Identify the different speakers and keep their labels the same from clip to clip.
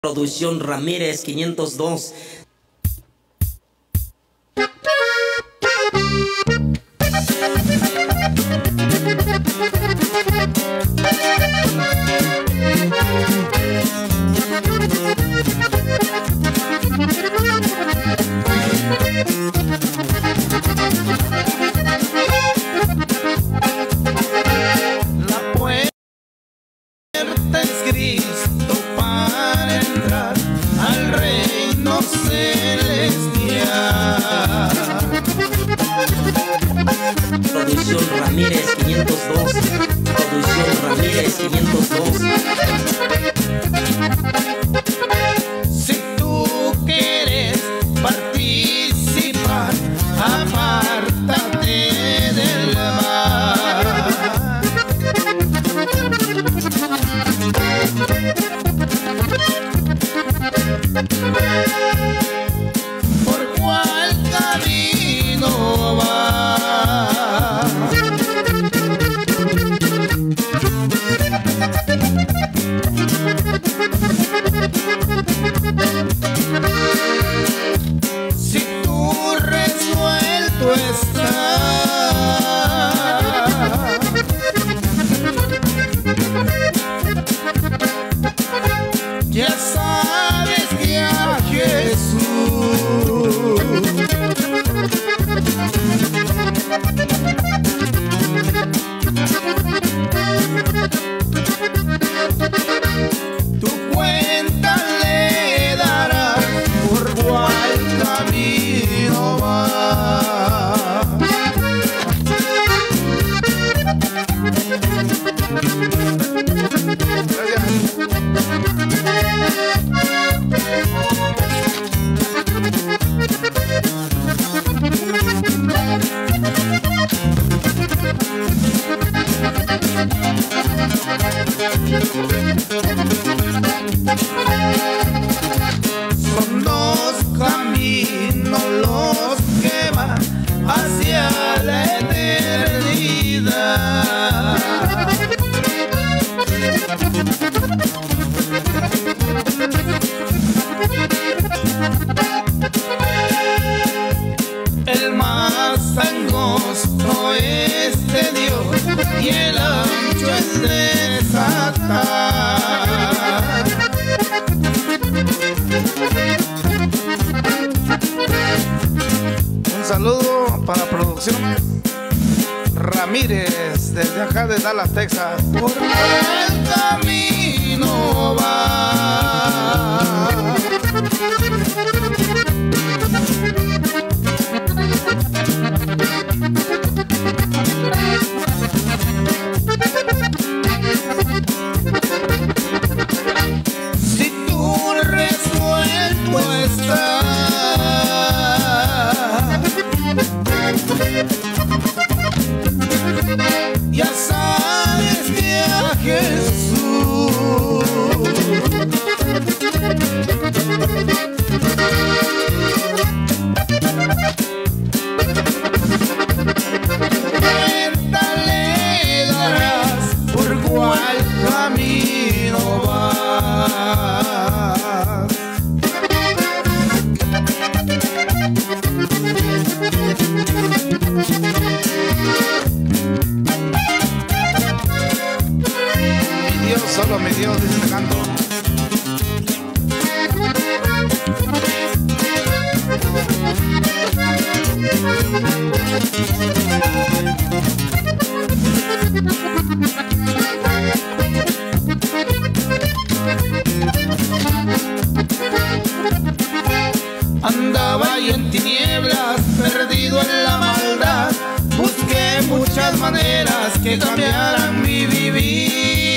Speaker 1: Producción Ramírez 502.
Speaker 2: La puerta es Cristo para entrar al reino celestial.
Speaker 1: Producción Ramírez 502. Producción Ramírez 502.
Speaker 2: Si tú quieres participar, apártate del mal. ¿Por cuál camino va? Si tú resuelto estás, ya sabes que a Jesús tu cuenta le darás por cuál camino va. Son dos caminos los que van hacia la eternidad. El más angosto es de Dios y el ancho es de Satán. Un saludo para producción Ramírez desde acá de Dallas, Texas. ¿Por cuál camino va? Si tú resuelto estás, ya sabes que a Jesús cuenta le darás por cuál camino vas. Mi Dios, solo mi Dios, dice este canto. Andaba yo en tinieblas, perdido en la maldad. Busqué muchas maneras que cambiaran mi vivir.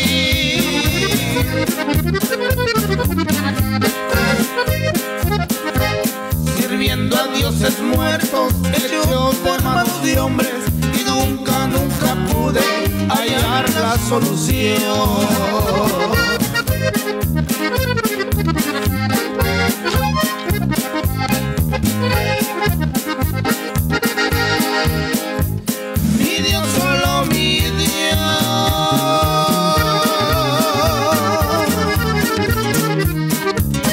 Speaker 2: Sirviendo a dioses muertos, hechos por manos de hombres, y nunca, nunca pude hallar la solución. Mi Dios, solo mi Dios.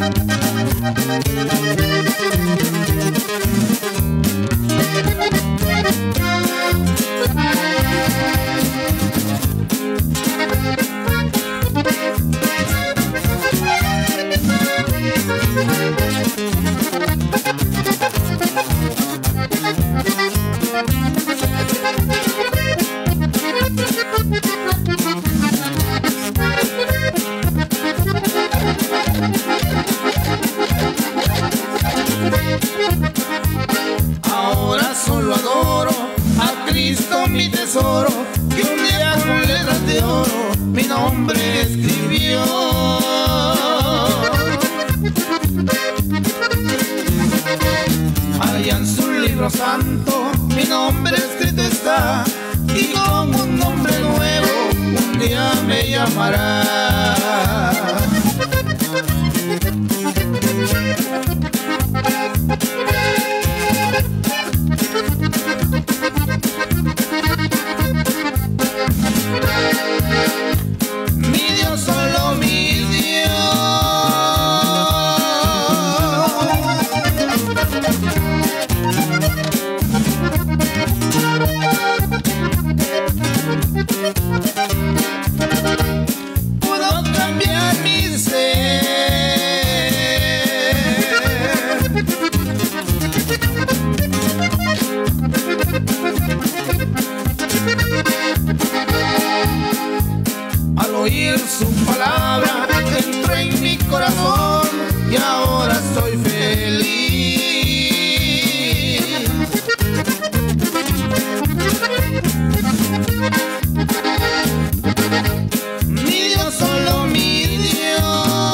Speaker 2: Ahora solo adoro a Cristo mi tesoro, que un día con letras de oro mi nombre escribió. Allá en su libro santo mi nombre escrito está, y con un nombre nuevo un día me llamará. Mi Dios, solo mi Dios, pudo cambiar mi ser. Al oír su palabra entró en mi corazón y ahora soy feliz. Mi Dios, solo mi Dios,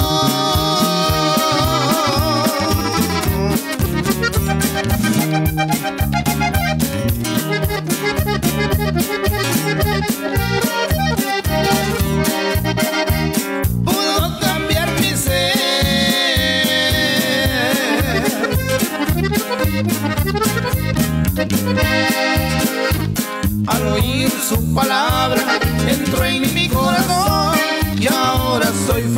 Speaker 2: pudo cambiar mi ser. Al oír su palabra entró en mi corazón y ahora soy feliz.